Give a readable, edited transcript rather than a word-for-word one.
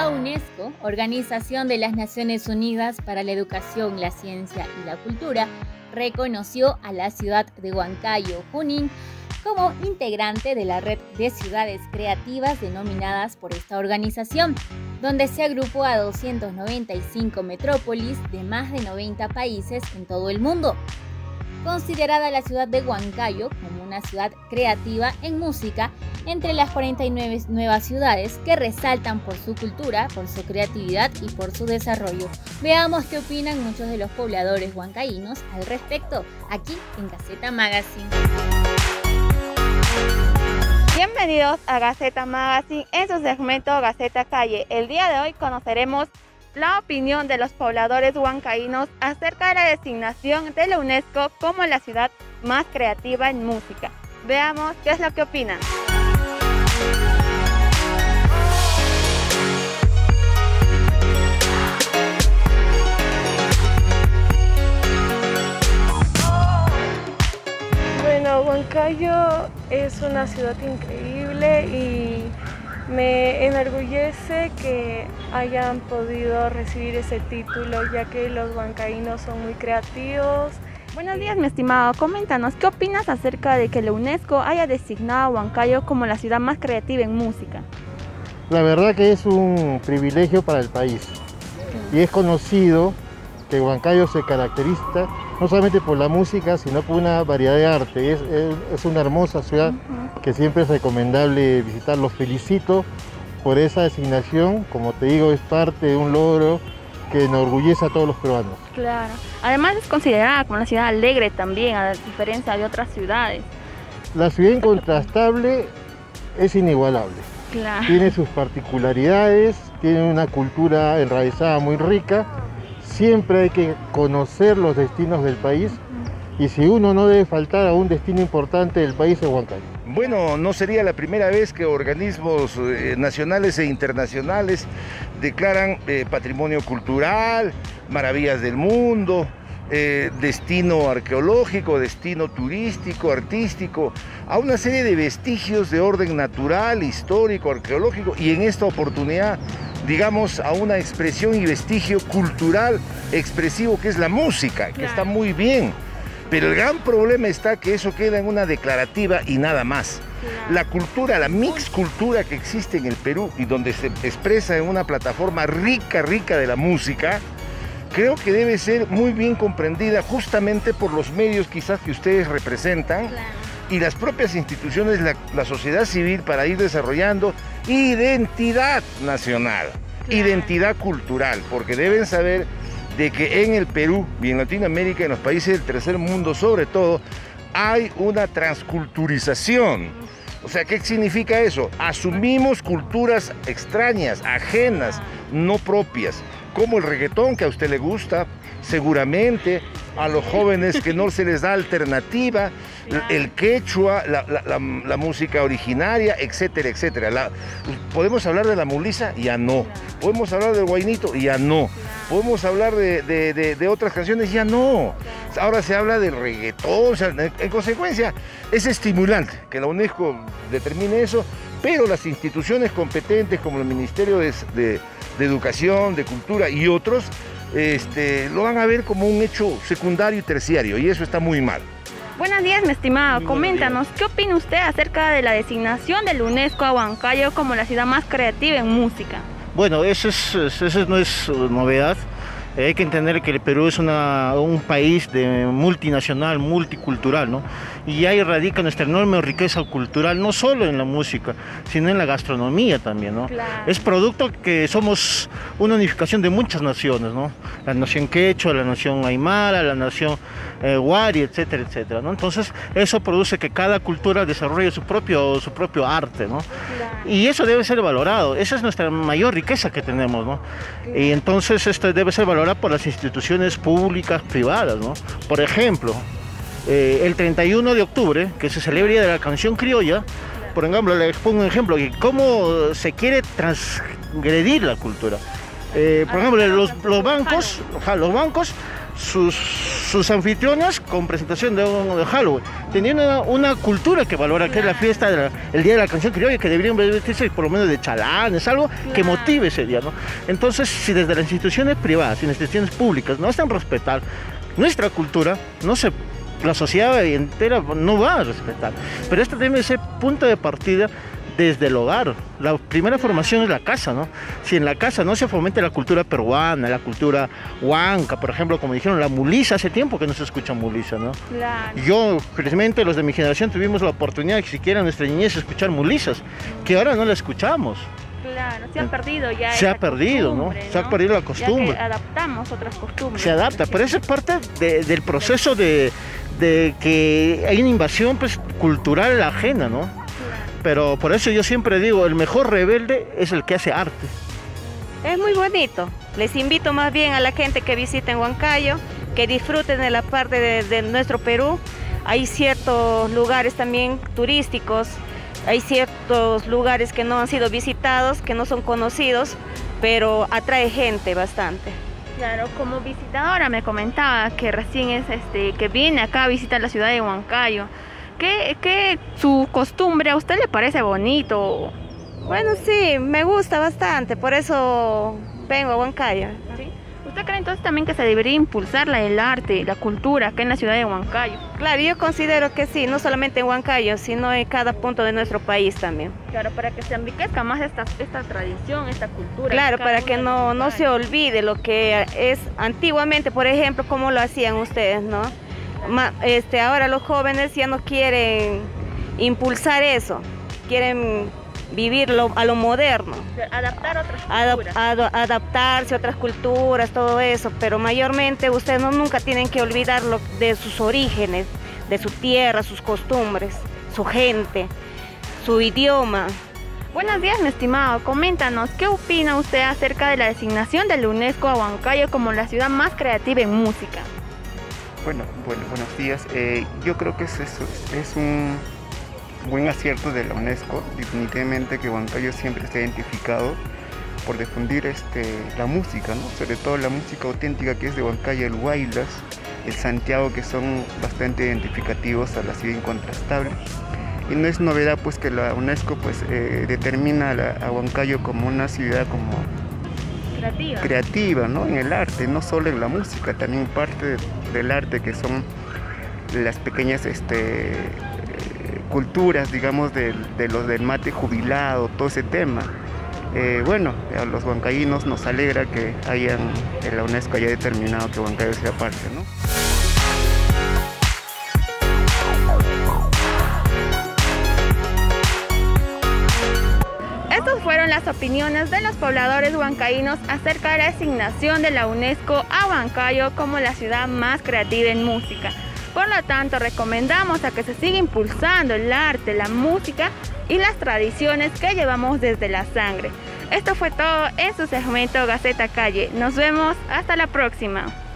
UNESCO, Organización de las Naciones Unidas para la Educación, la Ciencia y la Cultura, reconoció a la ciudad de Huancayo, Junín, como integrante de la red de ciudades creativas denominadas por esta organización, donde se agrupó a 295 metrópolis de más de 90 países en todo el mundo. Considerada la ciudad de Huancayo como una ciudad creativa en música, entre las 49 nuevas ciudades que resaltan por su cultura, por su creatividad y por su desarrollo. Veamos qué opinan muchos de los pobladores huancaínos al respecto, aquí en Gaceta Magazine. Bienvenidos a Gaceta Magazine en su segmento Gaceta Calle. El día de hoy conoceremos la opinión de los pobladores huancaínos acerca de la designación de la UNESCO como la ciudad más creativa en música. Veamos qué es lo que opinan. Bueno, Huancayo es una ciudad increíble y me enorgullece que hayan podido recibir ese título, ya que los huancaínos son muy creativos. Buenos días, mi estimado. Coméntanos, ¿qué opinas acerca de que la UNESCO haya designado a Huancayo como la ciudad más creativa en música? La verdad que es un privilegio para el país y es conocido que Huancayo se caracteriza no solamente por la música, sino por una variedad de arte. Es una hermosa ciudad que siempre es recomendable visitar. Los felicito por esa designación. Como te digo, es parte de un logro que enorgullece a todos los peruanos. Claro. Además es considerada como una ciudad alegre también, a diferencia de otras ciudades. La ciudad incontrastable es inigualable. Claro. Tiene sus particularidades, tiene una cultura enraizada muy rica. Siempre hay que conocer los destinos del país y si uno no debe faltar a un destino importante del país es Huancayo. Bueno, no sería la primera vez que organismos nacionales e internacionales declaran patrimonio cultural, maravillas del mundo, destino arqueológico, destino turístico, artístico, a una serie de vestigios de orden natural, histórico, arqueológico y en esta oportunidad digamos a una expresión y vestigio cultural expresivo que es la música, que está muy bien, pero el gran problema está que eso queda en una declarativa y nada más. La cultura, la mix cultura que existe en el Perú y donde se expresa en una plataforma rica de la música, creo que debe ser muy bien comprendida justamente por los medios quizás que ustedes representan y las propias instituciones, la sociedad civil, para ir desarrollando identidad nacional, identidad cultural, porque deben saber de que en el Perú y en Latinoamérica, en los países del tercer mundo sobre todo, hay una transculturización. O sea, ¿qué significa eso? Asumimos culturas extrañas, ajenas, no propias, como el reggaetón, que a usted le gusta, seguramente, a los jóvenes que no se les da alternativa, el quechua, la música originaria, etcétera, etcétera. ¿Podemos hablar de la mulisa? Ya no. ¿Podemos hablar del guainito? Ya no. ¿Podemos hablar de otras canciones? Ya no. Ahora se habla del reggaetón, o sea, en consecuencia es estimulante que la UNESCO determine eso, pero las instituciones competentes como el Ministerio de Educación, de Cultura y otros, lo van a ver como un hecho secundario y terciario, y eso está muy mal. Buenos días, mi estimado. Coméntanos, ¿qué opina usted acerca de la designación de la UNESCO a Huancayo como la ciudad más creativa en música? Bueno, eso no es novedad. Hay que entender que el Perú es un país multinacional, multicultural, ¿no? Y ahí radica nuestra enorme riqueza cultural, no solo en la música, sino en la gastronomía también, ¿no? Claro. Es producto que somos una unificación de muchas naciones, ¿no? La nación quechua, la nación aymara, la nación wari, etcétera, etcétera, ¿no? Entonces, eso produce que cada cultura desarrolle su propio arte, ¿no? Claro. Y eso debe ser valorado, esa es nuestra mayor riqueza que tenemos, ¿no? Claro. Y entonces esto debe ser valorado por las instituciones públicas, privadas, ¿no? Por ejemplo, el 31 de octubre, que se celebra el Día de la Canción Criolla, por ejemplo, les pongo un ejemplo de cómo se quiere transgredir la cultura. Por ejemplo, los bancos sus anfitrionas con presentación de Halloween, teniendo una cultura que valora, que es la fiesta, el Día de la Canción Criolla, que deberían vestirse por lo menos de chalanes, algo que motive ese día, ¿no? Entonces, si desde las instituciones privadas y las instituciones públicas no están respetar nuestra cultura, la sociedad entera no va a respetar. Pero esto debe ser punto de partida desde el hogar. La primera formación es la casa, ¿no? Si en la casa no se fomenta la cultura peruana, la cultura huanca, por ejemplo, como dijeron, la mulisa, hace tiempo que no se escucha mulisa, ¿no? Claro. Yo, felizmente, los de mi generación tuvimos la oportunidad de que siquiera en nuestra niñez escuchar mulisas, que ahora no la escuchamos. Claro, se ha perdido ya. Se ha perdido, ¿no? Se ha perdido la costumbre. Ya que adaptamos otras costumbres. Se adapta, pero eso es parte del proceso de que hay una invasión pues, cultural ajena, ¿no? Claro. Pero por eso yo siempre digo, el mejor rebelde es el que hace arte. Es muy bonito. Les invito más bien a la gente que visiten Huancayo, que disfruten de la parte de nuestro Perú. Hay ciertos lugares también turísticos, hay ciertos lugares que no han sido visitados, que no son conocidos, pero atrae gente bastante. Claro, como visitadora me comentaba que recién es que viene acá a visitar la ciudad de Huancayo. ¿Qué su costumbre a usted le parece bonito? Bueno, sí, me gusta bastante, por eso vengo a Huancayo. ¿Sí? ¿Usted cree entonces también que se debería impulsar el arte, la cultura acá en la ciudad de Huancayo? Claro, yo considero que sí, no solamente en Huancayo, sino en cada punto de nuestro país también. Claro, para que se enriquezca más esta tradición, esta cultura. Claro, para que no se olvide lo que es antiguamente, por ejemplo, como lo hacían ustedes, ¿no? Ahora los jóvenes ya no quieren impulsar eso, quieren vivirlo a lo moderno. Adaptar otras culturas. Adaptarse a otras culturas, todo eso, pero mayormente ustedes nunca tienen que olvidar de sus orígenes, de su tierra, sus costumbres, su gente, su idioma. Buenos días, mi estimado. Coméntanos, ¿qué opina usted acerca de la designación de la UNESCO a Huancayo como la ciudad más creativa en música? Bueno, buenos días. Yo creo que es un buen acierto de la UNESCO. Definitivamente que Huancayo siempre está identificado por difundir la música, ¿no? Sobre todo la música auténtica que es de Huancayo, el Huaylas, el Santiago, que son bastante identificativos a la ciudad incontrastable. Y no es novedad pues que la UNESCO pues determina a Huancayo como una ciudad como creativa, ¿no? En el arte, no solo en la música, también parte del arte que son las pequeñas culturas, digamos, de los del mate jubilado, todo ese tema. Bueno, a los huancayinos nos alegra que la UNESCO haya determinado que Huancayo sea parte, ¿no? Estas fueron las opiniones de los pobladores huancaínos acerca de la designación de la UNESCO a Huancayo como la ciudad más creativa en música. Por lo tanto, recomendamos a que se siga impulsando el arte, la música y las tradiciones que llevamos desde la sangre. Esto fue todo en su segmento Gaceta Calle. Nos vemos hasta la próxima.